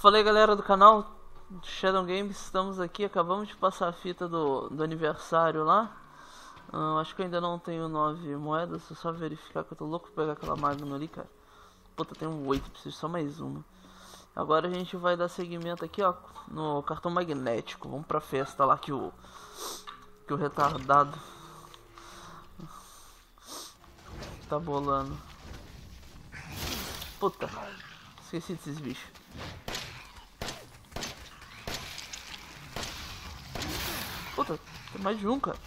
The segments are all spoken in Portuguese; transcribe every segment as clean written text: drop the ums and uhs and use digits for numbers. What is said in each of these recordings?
Fala aí, galera do canal Shadow Games, estamos aqui, acabamos de passar a fita do aniversário lá. Acho que eu ainda não tenho 9 moedas, só verificar que eu tô louco pra pegar aquela Magnum ali, cara. Puta, tem um 8, preciso só mais uma. Agora a gente vai dar seguimento aqui, ó, no cartão magnético. Vamos pra festa lá que o retardado tá bolando. Puta, esqueci desses bichos. Puta, tem mais de um, cara.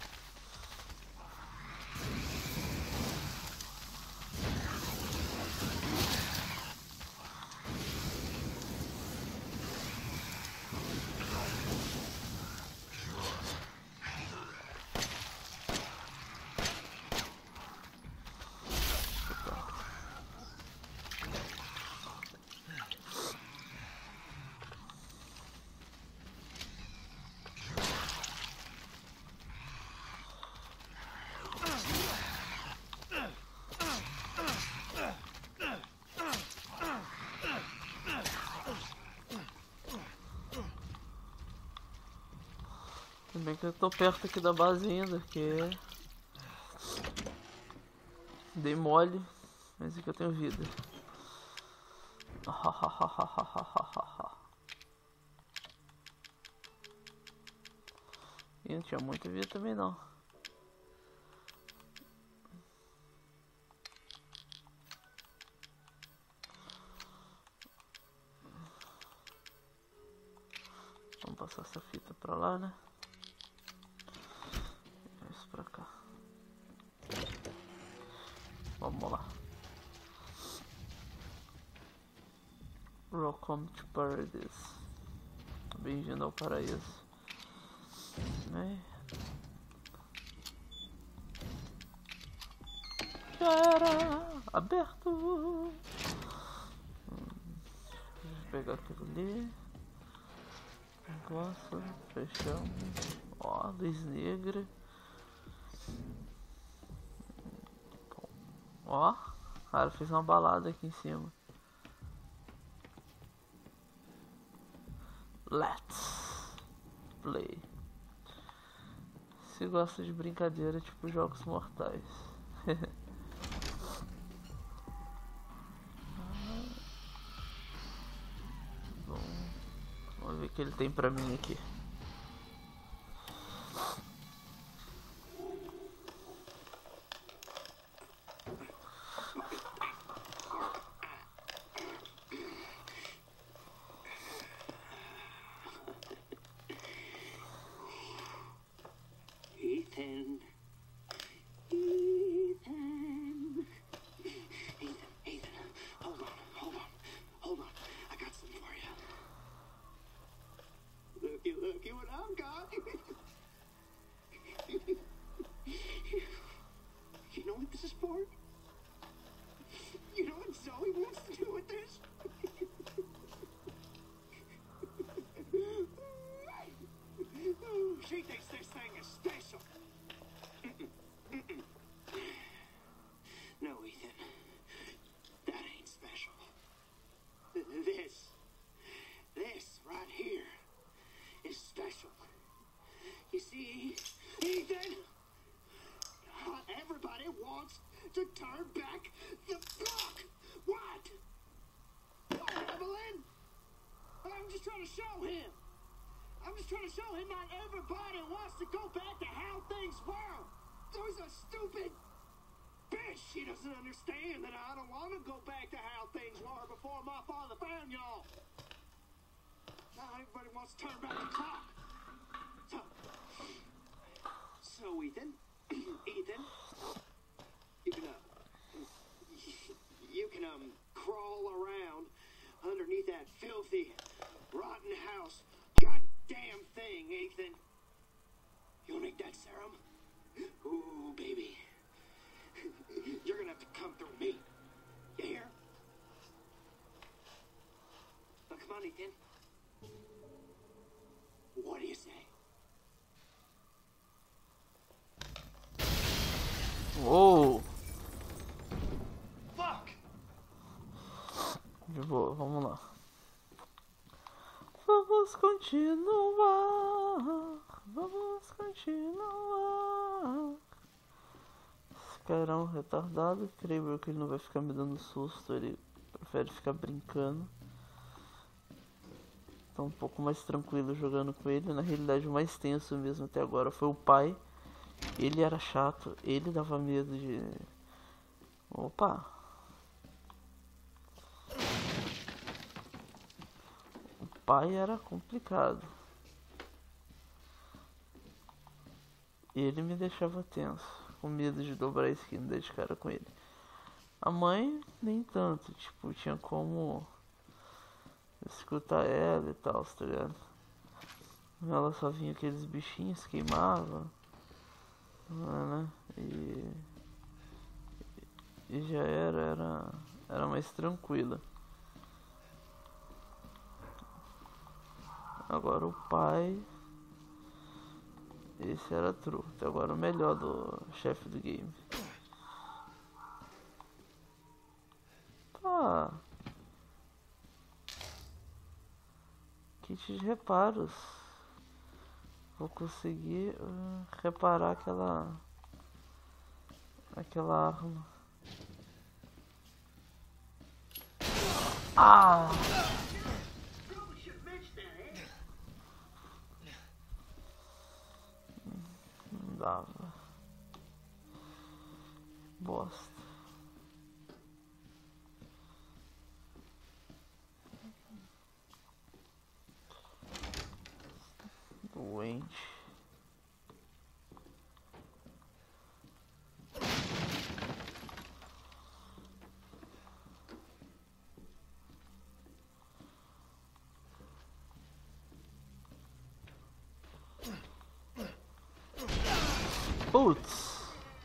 Ainda bem que eu tô perto aqui da base ainda, porque dei mole, mas é que eu tenho vida. E não tinha muita vida também não. Vamos passar essa fita pra lá, né? Isso pra cá. Vamos lá. Welcome to Paradise. Bem-vindo ao paraíso. Já era aberto. Vou pegar aquilo ali. Negócio, fechamos. Ó, luz negra. Ó, cara, fez uma balada aqui em cima. Let's play. Se gosta de brincadeira, tipo jogos mortais. Bom, vamos ver o que ele tem pra mim aqui. Ethan, hold on, I got something for you. Looky what I've got. You know what this is for? You know what Zoe wants to do with this? She thinks this thing is special. No, Ethan. That ain't special. This right here is special. You see, Ethan, everybody wants to turn back the clock. What? Oh, Evelyn, I'm just trying to show him. Not everybody wants to go back to how things were. There's a stupid bitch. She doesn't understand that I don't want to go back to how things were before my father found y'all. Now everybody wants to turn back the clock. So Ethan, you can crawl around underneath that filthy, rotten house. Goddamn thing, Ethan. You need that serum? Ooh, baby. You're gonna have to come through me. You hear? Now, come on, Ethan. What do you say? continuar. Vamos continuar. Esse cara é um retardado. Creio que ele não vai ficar me dando susto. Ele prefere ficar brincando. Tá um pouco mais tranquilo jogando com ele. Na realidade, o mais tenso mesmo até agora foi o pai. Ele era chato. Ele dava medo de... Opa! O pai era complicado. Ele me deixava tenso, com medo de dobrar a esquina e dar de cara com ele. A mãe, nem tanto, tipo, tinha como escutar ela e tal, tá ligado? Ela só vinha aqueles bichinhos, queimava, né? E já era mais tranquila. Agora o pai, esse era true. Até agora o melhor do chefe do game. Tá. Kit de reparos. Vou conseguir reparar aquela arma. Ah! Não dava. Bosta. Doente. Putz.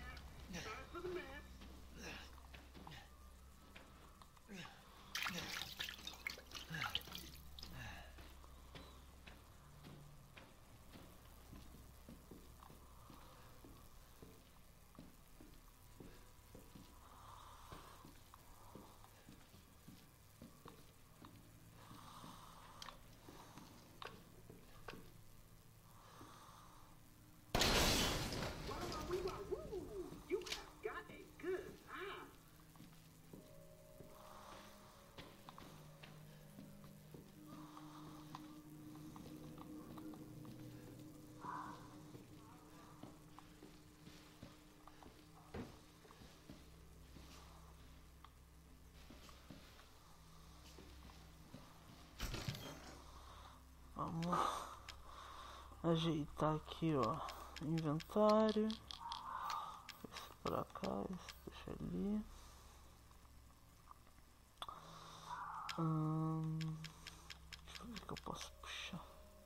Vamos ajeitar aqui, ó, inventário. Esse pra cá, esse deixa ali. Deixa eu ver o que eu posso puxar.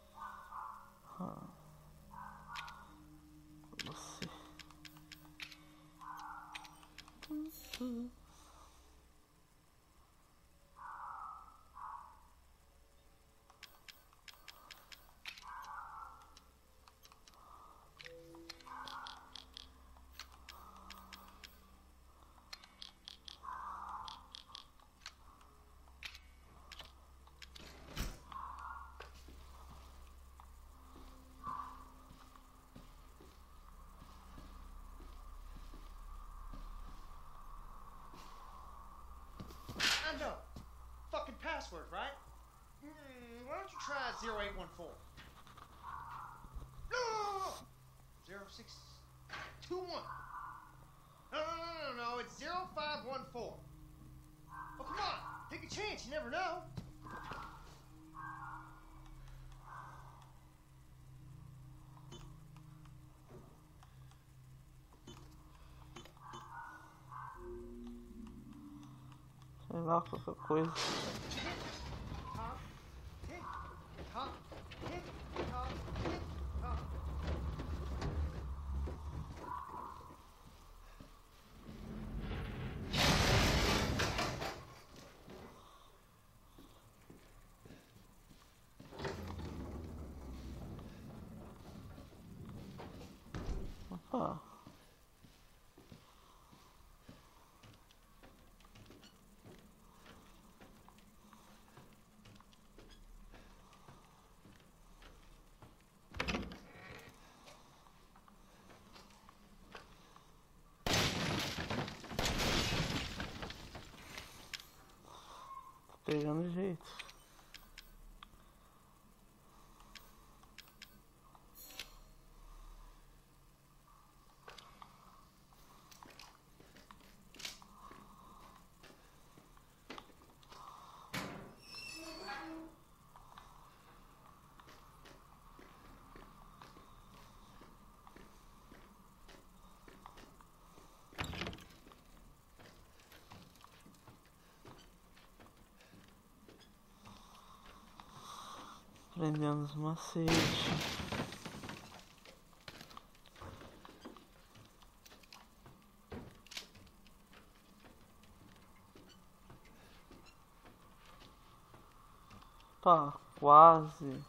Você. Fucking password, right? Why don't you try 0814? No! 0621. No, it's 0514. Oh, come on. Take a chance. You never know. Sei lá, qualquer coisa. Opa. pegando jeito. Aprendemos macete. Pá, quase.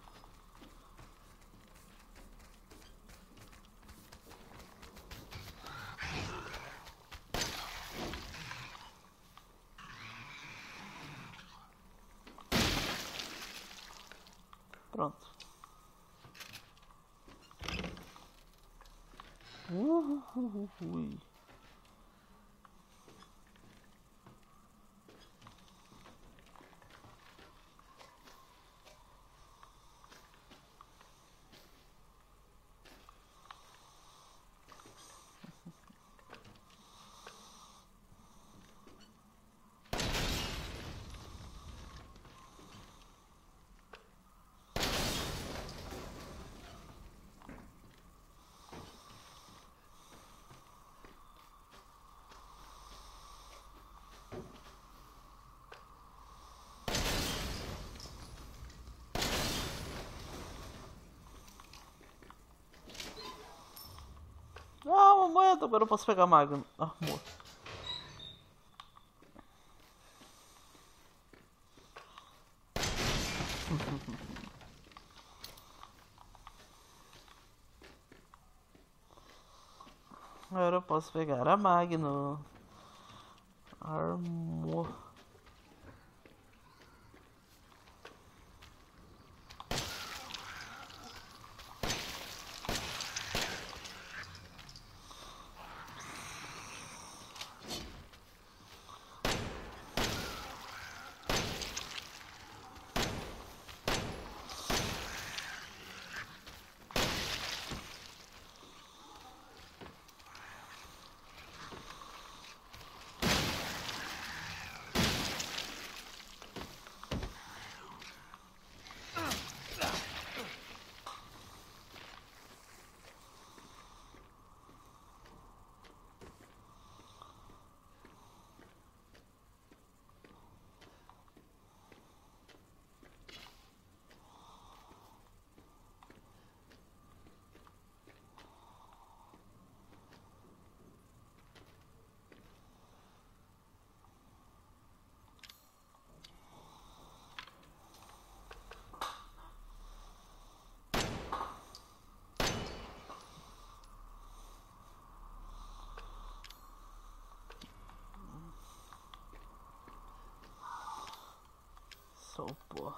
Pronto. Ui. Ah, uma moeda, agora eu posso pegar Magno. Ah, amor. Agora eu posso pegar a Magno. Armor. Só pô.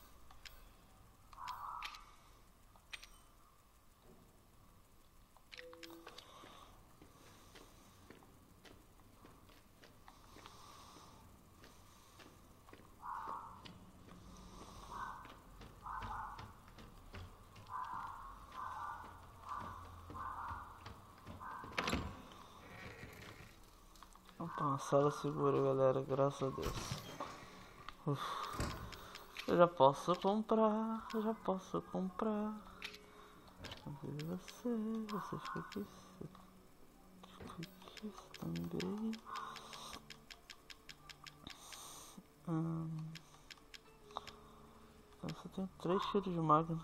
Opa, uma sala segura, galera, graças a Deus. Uf. Eu já posso comprar, eu já posso comprar. Você fica aqui também. Eu só tenho 3 tiros de Magno.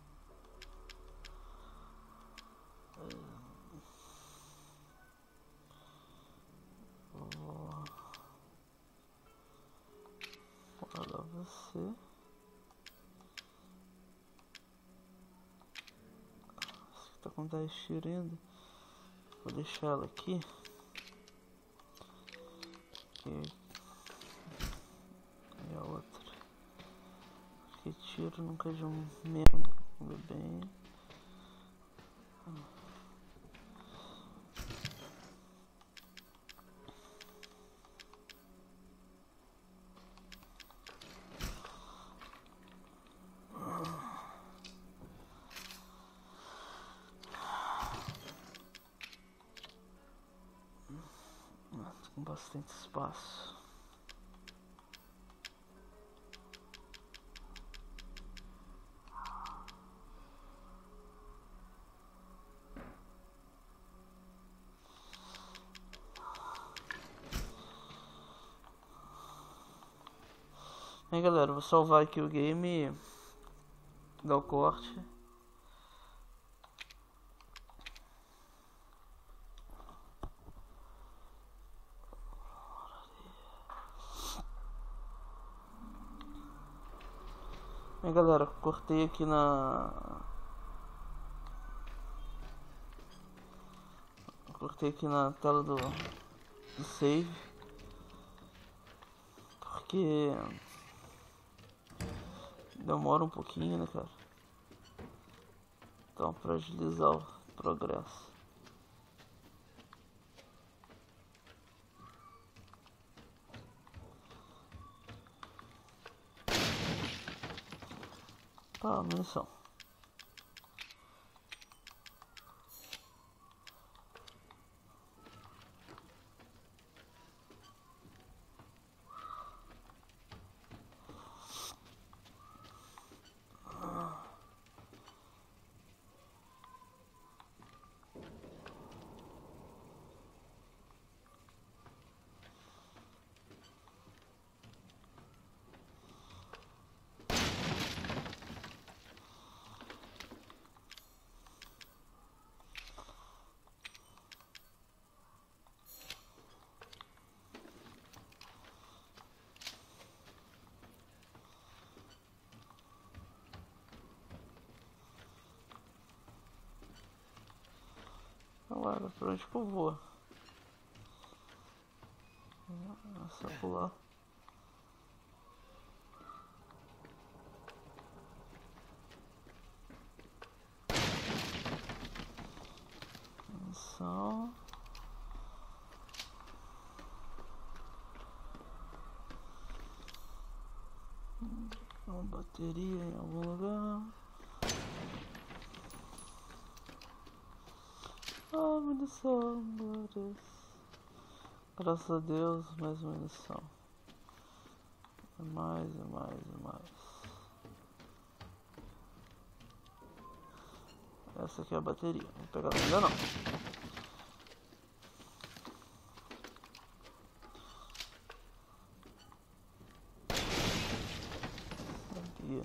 Olha você. Esse tá com 10 tiros ainda. Vou deixar ela aqui. E a outra. Que tiro nunca de um mesmo. Vamos ver bem. bastante espaço. Aí galera, vou salvar aqui o game, dar o corte. Aí galera, cortei aqui na tela do save, porque demora um pouquinho, né, cara? Então, para agilizar o progresso. Tá, munição. Agora, pra onde que eu vou? Só pular. Atenção. Uma bateria em algum lugar. Ah, munição, glórias. Graças a Deus, mais munição. Mais e mais e mais. Essa aqui é a bateria. Não vou pegar ainda não. Aqui.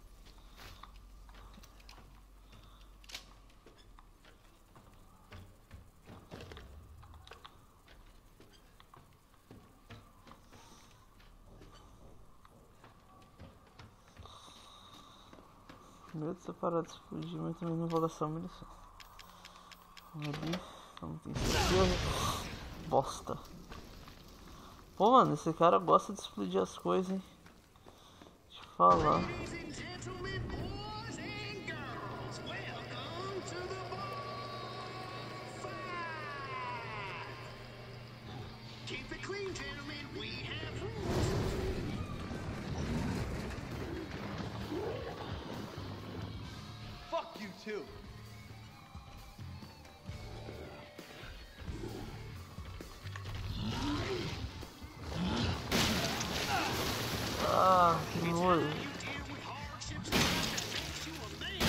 Medo de separar de explodir, mas também não vou gastar munição. Ali, não tem certeza. Bosta. Pô, mano, esse cara gosta de explodir as coisas, hein? Deixa eu falar. Ladies and gentlemen, boys and girls, welcome to the bonfire. Keep it clean, gentlemen. We have rules. Fuck you too. Ah, que nojo. You deal with hardships enough that makes you a man.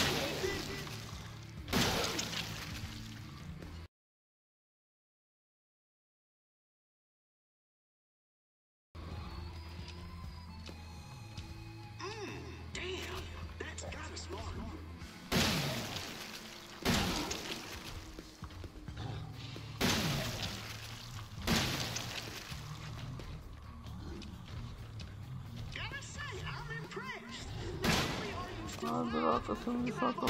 Damn, that's kinda smart. Gotta say, I'm impressed. Not only are you still Ah, droga, essa munição tá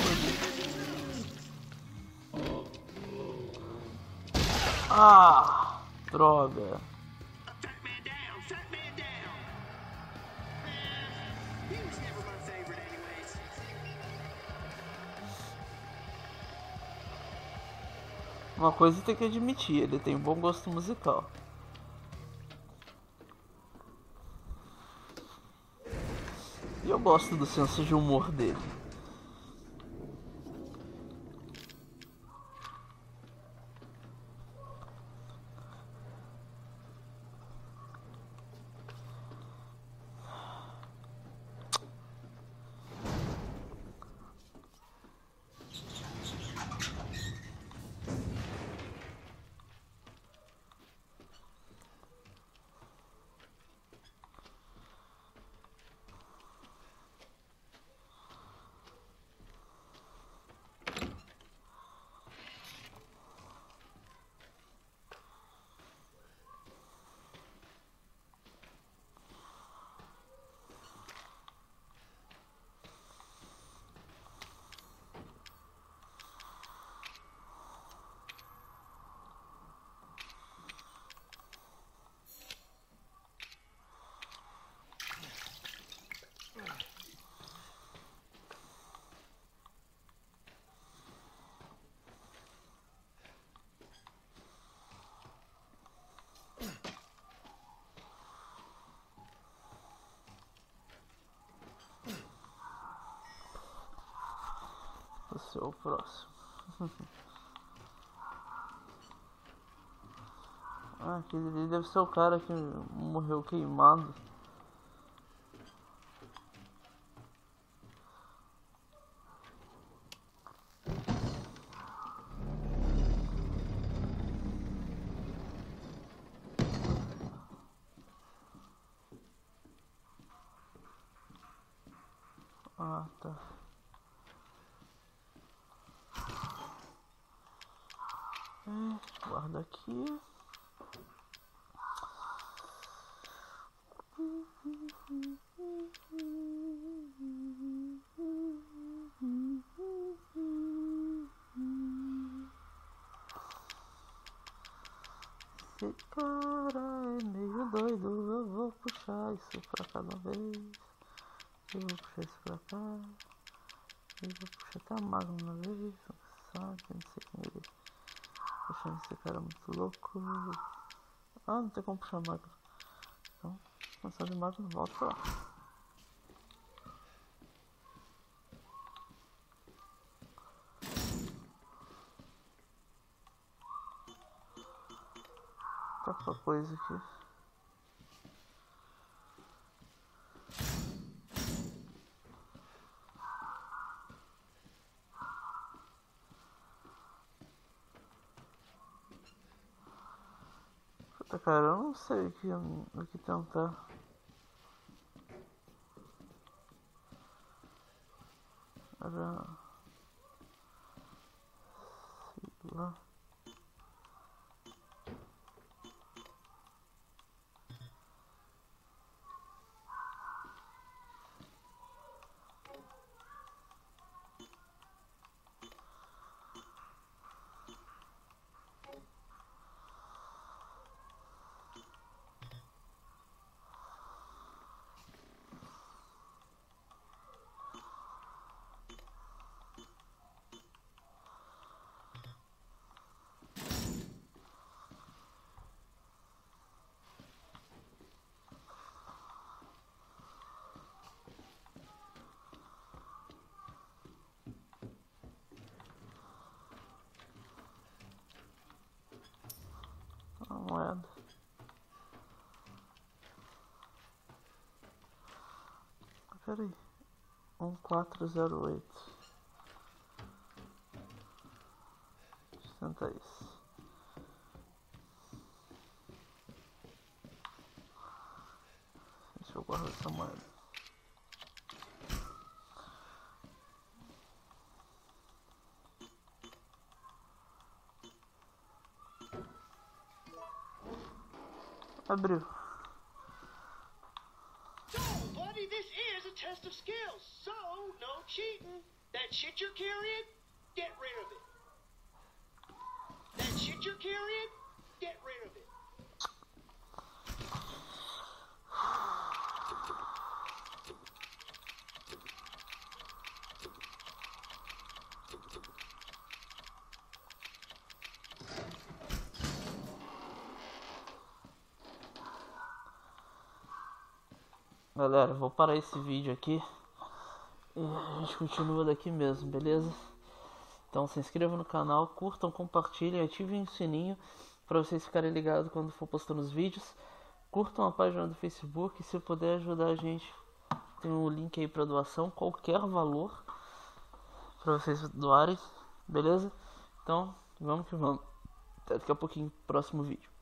Ah, droga. fat man down, fat man down. He was never my favorite anyways. Uma coisa tem que admitir, ele tem bom gosto musical. E eu gosto do senso de humor dele. ser o próximo. Ah, aquele ali deve ser o cara que morreu queimado. Ah, tá. Guarda aqui. Esse cara é meio doido, eu vou puxar isso pra cada vez. Eu vou puxar isso pra cá. Eu vou puxar até a máquina uma vez. Sabe, não sei quem ele é. Puxando esse cara muito louco. Ah, não tem como puxar a máquina. Então, começar de máquina, volta pra lá. Tá com a coisa aqui. Puta, cara, eu não sei o que tentar. Era... sei lá. Uma moeda. Pera aí. 1408. Tenta isso. Deixa eu guardar essa moeda. Abriu. So, buddy, this is a test of skills, so no cheating. That shit you're carrying, get rid of it. That shit you're carrying, get rid of it. Galera, eu vou parar esse vídeo aqui e a gente continua daqui mesmo, beleza? Então se inscrevam no canal, curtam, compartilhem, ativem o sininho para vocês ficarem ligados quando for postando os vídeos. Curtam a página do Facebook, se puder ajudar a gente, tem um link aí para doação, qualquer valor para vocês doarem, beleza? Então vamos que vamos, até daqui a pouquinho, próximo vídeo.